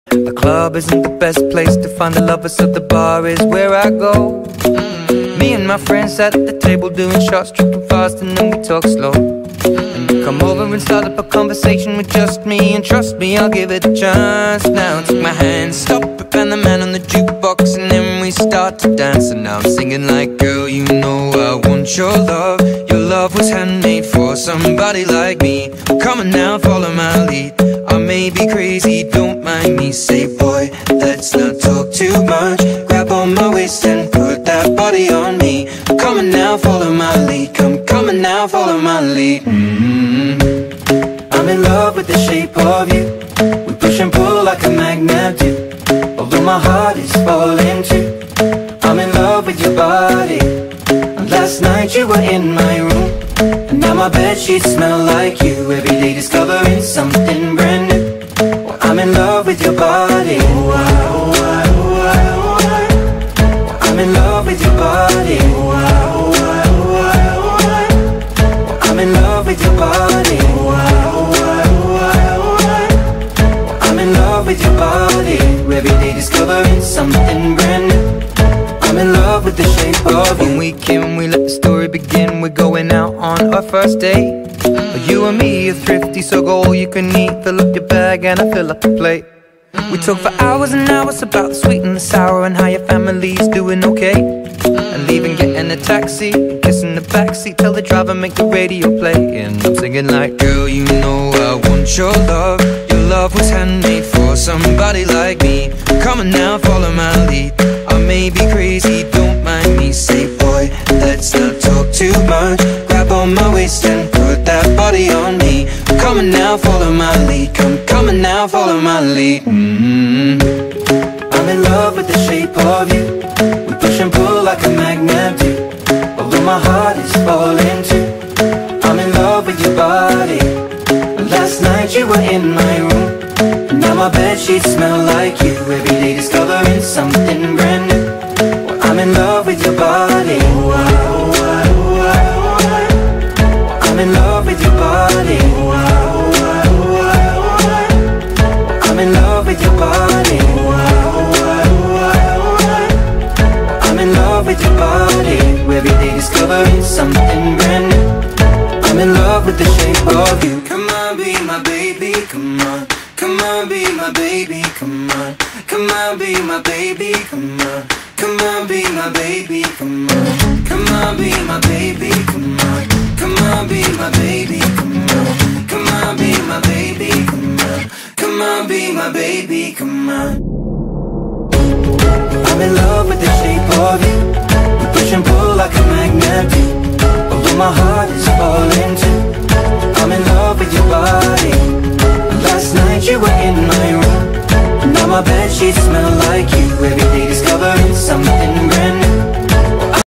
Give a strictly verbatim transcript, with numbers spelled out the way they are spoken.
The club isn't the best place to find the lovers, so the bar is where I go. Me and my friends at the table doing shots, tripping fast, and then we talk slow. And you come over and start up a conversation with just me, and trust me, I'll give it a chance. Now take my hand, stop it, and the man on the jukebox, and then we start to dance. And now I'm singing like, girl, you know I want your love. Your love was handmade for somebody like me. Come on now, follow my lead. I may be crazy, don't mind me. Say, boy, let's not talk too much. Grab on my waist and put that body on me. Come on now, follow my lead. Come, come on now, follow my lead. mm-hmm. I'm in love with the shape of you. We push and pull like a magnet do. Although my heart is falling too, I'm in love with your body. And last night you were in my room, and now my bedsheets smell like you. Every day discovering something brand new. Well, I'm in love with your body. Oh, I, oh, I, oh, I, oh, I. Well, I'm in love with your body. Oh, I, oh, I, oh, I, oh, I. Well, I'm in love with your body. Oh, I, oh, I, oh, I, oh, I. Well, I'm in love with your body. Every day discovering something brand new. I'm in love with the shape of you. When we came, we let the story begin. We're going out on our first date. You and me are thrifty, so go all you can eat. Fill up your bag and I fill up the plate. We talk for hours and hours about the sweet and the sour, and how your family's doing okay. And leaving, getting a taxi, kissing the backseat, tell the driver make the radio play. And I'm singing like, girl, you know I want your love. Your love was handmade for somebody like me. Come on now, follow my lead. I may be crazy, don't mind me. Say, boy, let's not talk too much. Grab on my waist and put that body on me. Come on now, follow my lead. Come, come on now, follow my lead. mm-hmm. I'm in love with the shape of you. We push and pull like a magnet do. Although my heart is falling too, I'm in love with your body. Last night you were in my room, and now my bedsheets smell like you. Every day discovering something brand new. Well, I'm in love with your body. Oh, I, oh, I, oh, I, oh, I. Well, I'm in love with your body. Oh, I, oh, I, oh, I, oh, I. Well, I'm in love with your body. Oh, I, oh, I, oh, I, oh, I. Well, I'm in love with your body. Every day discovering something brand new. I'm in love with the shape of you. Come on, be my baby, come on. Come on, be my baby, come on. Come on, be my baby, come on. Come on, be my baby, come on. Come on, be my baby, come on. Come on, be my baby, come on. Come on, be my baby, come on. Come on, be my baby, come on. I'm in love with the shape of you. We push and pull like a magnet do. Although my heart is falling too, I'm in love with your body. Last night you were in my room, and now my bedsheets smell like you. Every day discovering something